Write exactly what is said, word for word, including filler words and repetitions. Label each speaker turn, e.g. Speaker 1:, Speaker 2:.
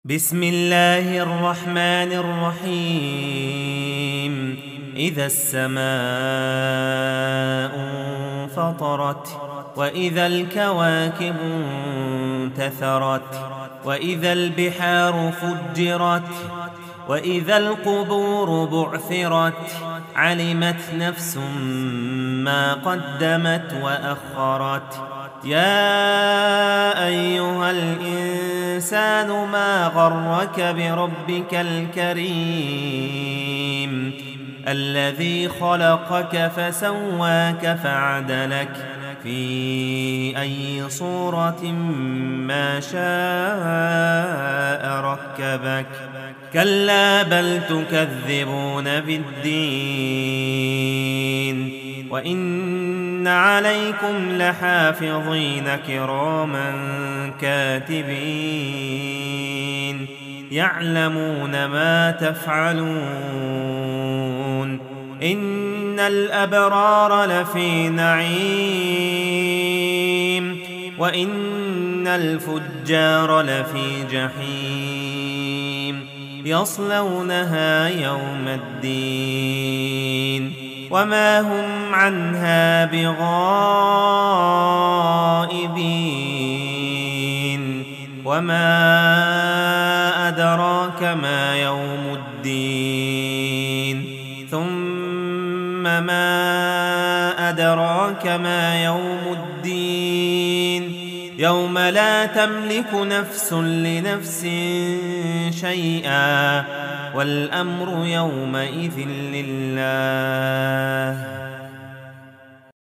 Speaker 1: بسم الله الرحمن الرحيم. إذا السماء انفطرت وإذا الكواكب انتثرت وإذا البحار فجرت وإذا القبور بعثرت علمت نفس ما قدمت وأخرت. يا أيها الإنسان ما غرك بربك الكريم الذي خلقك فسواك فعدلك في أي صورة ما شاء ركبك. كلا بل تكذبون بالدين وإن عليكم لحافظين كراما كاتبين يعلمون ما تفعلون. إن الأبرار لفي نعيم وإن الفجار لفي جحيم يصلونها يوم الدين وما هم عنها بغائبين. وما أدراك ما يوم الدين ثم ما أدراك ما يوم الدين يوم لا تملك نفس لنفس شيئا والأمر يومئذ لله.